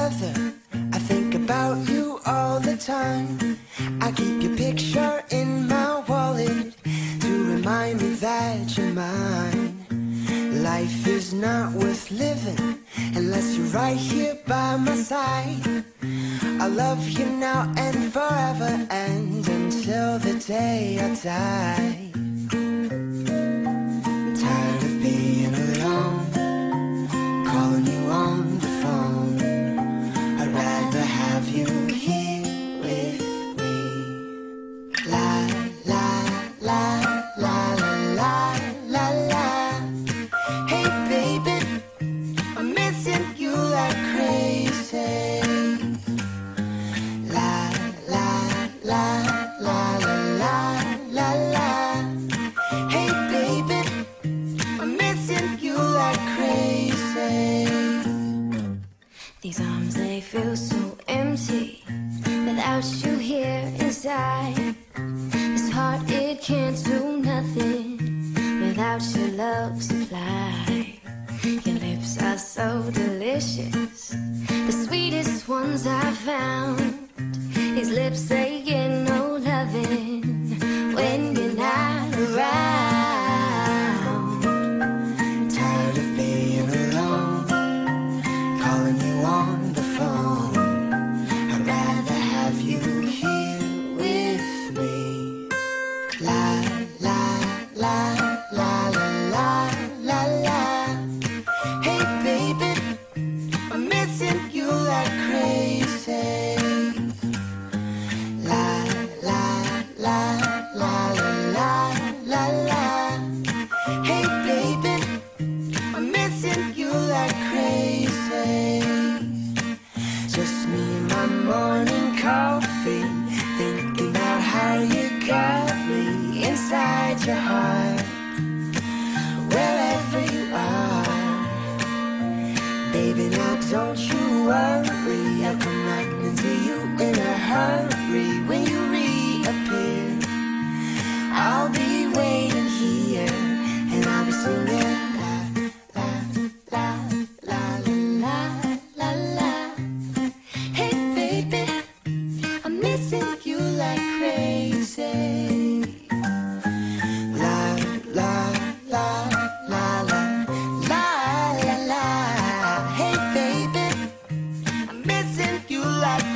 together, I think about you all the time. I keep your picture in my wallet to remind me that you're mine. Life is not worth living unless you're right here by my side. I love you now and forever, and until the day I die. Tired of being alone, calling you on the phone. I'd rather have you here with me. La la la la la la la. Hey baby, I'm missing you like crazy. La la la la la la la la. Hey baby, I'm missing you like crazy. These arms, they feel so empty without you here inside. This heart, it can't do nothing without your love supply. Your lips are so delicious, the sweetest ones I've found. These lips, they get no loving when you're not around. Tired of being alone, calling you on the phone. I'd rather have you here with me. La la la la la la la la. Hey baby, I'm missing you like crazy. La la la la la la la la. Hey baby, I'm missing you like crazy. Just me and my morning coffee, thinking about how you got me inside your heart. Wherever you are, baby, now don't you worry. I'll come right into you in a hurry. When you reappear, I'll be waiting here, and I'll be singing la la la la la la la. Hey baby, I'm missing you like crazy. La la la la la la la la. Hey baby, I'm missing you like